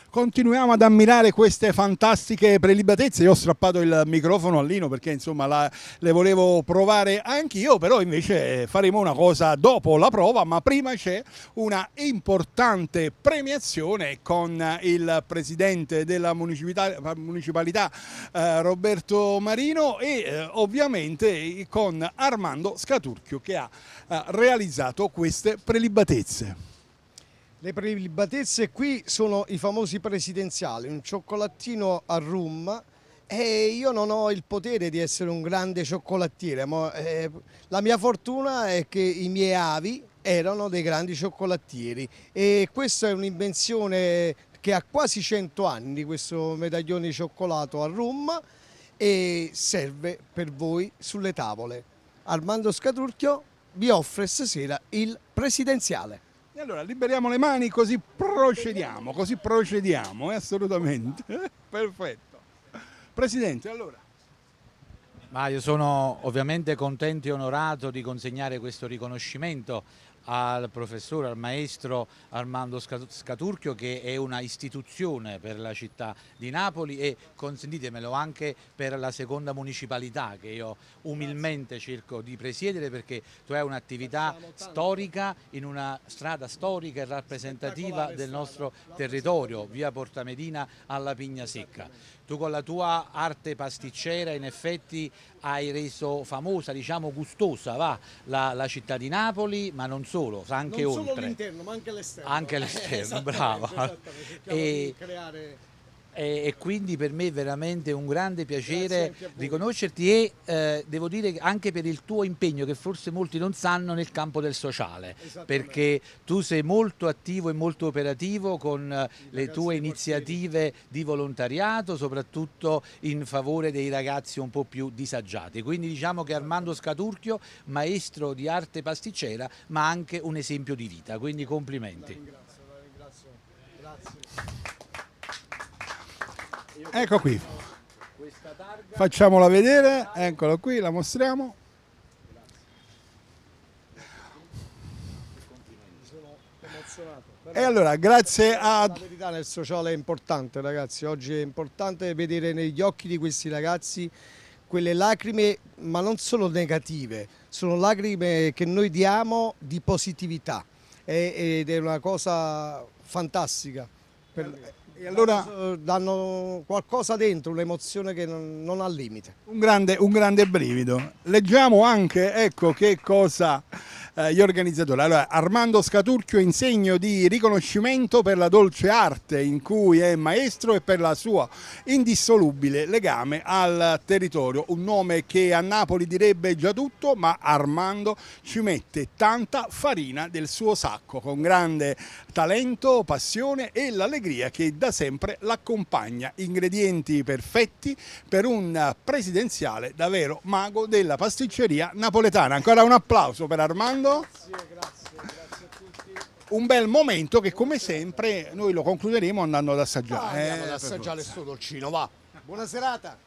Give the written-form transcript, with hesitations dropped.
Continuiamo ad ammirare queste fantastiche prelibatezze. Io ho strappato il microfono a Lino perché insomma le volevo provare anch'io, però invece faremo una cosa dopo la prova, ma prima c'è una importante premiazione con il presidente della municipalità Roberto Marino e ovviamente con Armando Scaturchio che ha realizzato queste prelibatezze. Le prelibatezze qui sono i famosi presidenziali, un cioccolatino a rum, e io non ho il potere di essere un grande cioccolatiere, ma la mia fortuna è che i miei avi erano dei grandi cioccolatieri e questa è un'invenzione che ha quasi 100 anni, questo medaglione di cioccolato a rum, e serve per voi sulle tavole. Armando Scaturchio vi offre stasera il presidenziale. E allora liberiamo le mani così procediamo, assolutamente. Perfetto. Presidente, allora. Ma io sono ovviamente contento e onorato di consegnare questo riconoscimento al professore, al maestro Armando Scaturchio, che è una istituzione per la città di Napoli e, consentitemelo, anche per la seconda municipalità che io umilmente cerco di presiedere, perché tu hai un'attività storica in una strada storica e rappresentativa del nostro territorio, via Porta Medina alla Pigna Secca. Tu con la tua arte pasticcera in effetti hai reso famosa, diciamo gustosa, la città di Napoli, ma non solo, anche non oltre. Non solo l'interno, ma anche l'esterno. Anche l'esterno, brava. E quindi per me è veramente un grande piacere riconoscerti e devo dire anche per il tuo impegno, che forse molti non sanno, nel campo del sociale, perché tu sei molto attivo e molto operativo con le tue iniziative di volontariato, soprattutto in favore dei ragazzi un po' più disagiati. Quindi diciamo che Armando Scaturchio, maestro di arte pasticcera, ma anche un esempio di vita, quindi complimenti. La ringrazio. Grazie. Ecco qui, facciamola vedere, eccola qui, la mostriamo. Sono emozionato. E allora, grazie a... La verità nel sociale è importante, ragazzi, oggi è importante vedere negli occhi di questi ragazzi quelle lacrime, ma non solo negative, sono lacrime che noi diamo di positività ed è una cosa fantastica. E allora danno qualcosa dentro, un'emozione che non ha limite. un grande brivido. Leggiamo anche, ecco che cosa gli organizzatori. Allora, Armando Scaturchio in segno di riconoscimento per la dolce arte in cui è maestro e per la sua indissolubile legame al territorio. Un nome che a Napoli direbbe già tutto, ma Armando ci mette tanta farina del suo sacco, con grande talento, passione e l'allegria che da sempre l'accompagna. Ingredienti perfetti per un presidenziale davvero mago della pasticceria napoletana. Ancora un applauso per Armando. Grazie a tutti. Un bel momento che come sempre noi lo concluderemo andando ad assaggiare. Andiamo ad assaggiare sto dolcino, va. Buona serata.